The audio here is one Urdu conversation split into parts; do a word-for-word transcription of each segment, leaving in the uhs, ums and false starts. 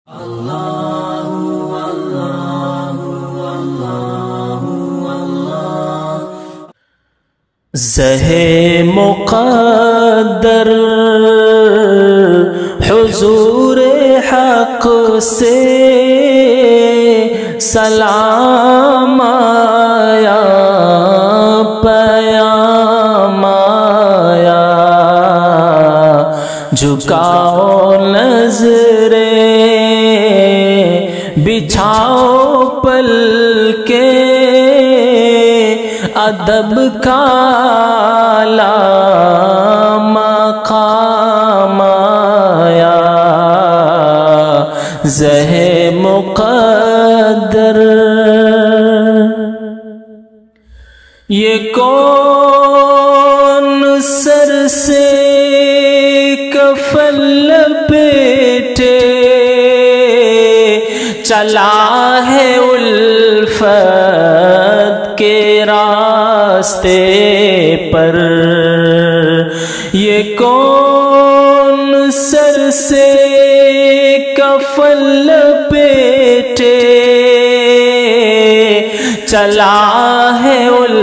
زہ مقدر حضور حق سے سلام آیا، پیام آیا، جھکاؤ نظریں بچھاؤ پلکیں، ادب کا مقام آیا، زہ مقدر۔ یہ کون سر سے کفن لپیٹے چلا ہے الفت کے راستے پر، یہ کون سر سے کفن لپیٹے چلا ہے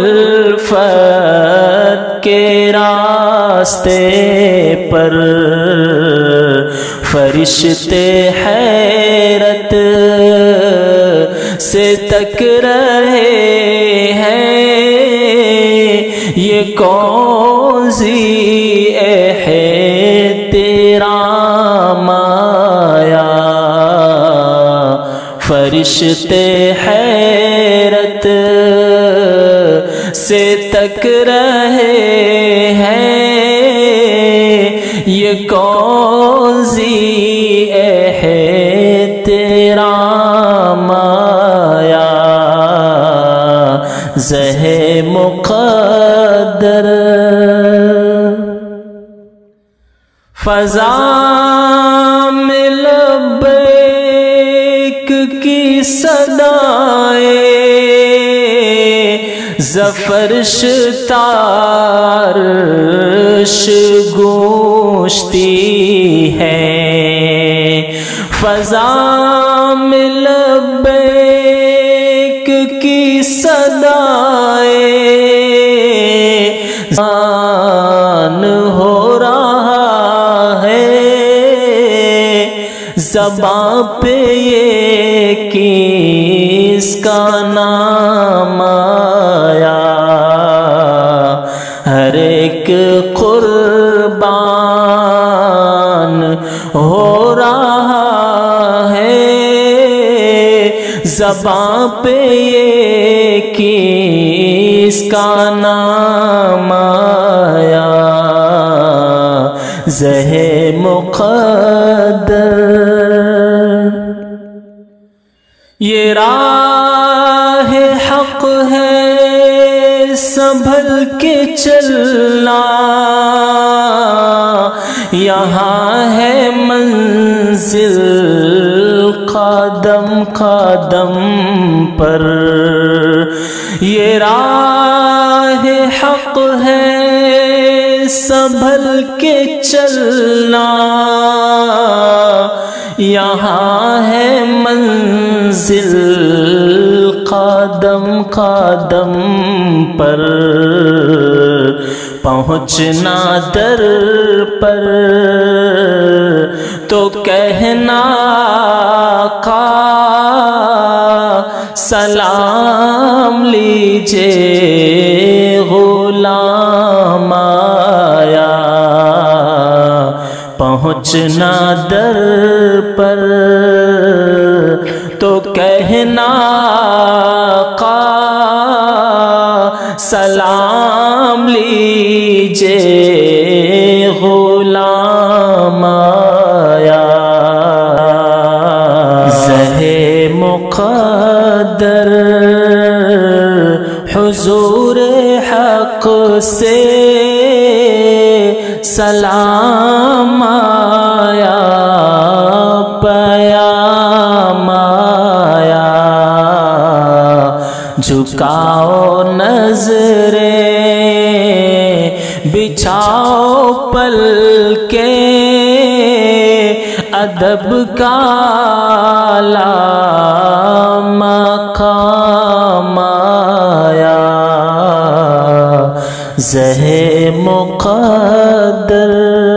الفت کے راستے پر، فرشتے حیرت سے تک رہے ہیں، یہ کون ذی احترام آیا، فرشتے حیرت سے تک رہے ہیں، یہ کون ذی احترام آیا، زہ مقدر۔ فضا میں لبیک کی صدائیں زفرش تارش گونجتی ہیں، فضا میں لبیک کی صدائیں زبان ہو رہا ہے، زبان پہ یہ کس کا نام آیا، ہر ایک قربان ہو رہا ہے، زبان پہ یہ کس کا نام آیا، زہ مقدر۔ یہ راہ حق ہے سنبھل کے چلنا، یہاں ہے منزل قدم قدم پر، یہ راہ حق ہے سنبھل کے چلنا، یہاں ہے منزل قدم قدم پر، پہنچنا در پر تو کہنا آقا سلام لیجے غلام آیا، پہنچنا در پر تو کہنا آقا سلام لیجے غلام آیا، زہ مقدر حضور حق سے سلام آیا، پیام آیا، جھکاؤ نظریں بچھاؤ پلکیں، ادب کا اعلیٰ مقام آیا، زہ مقدر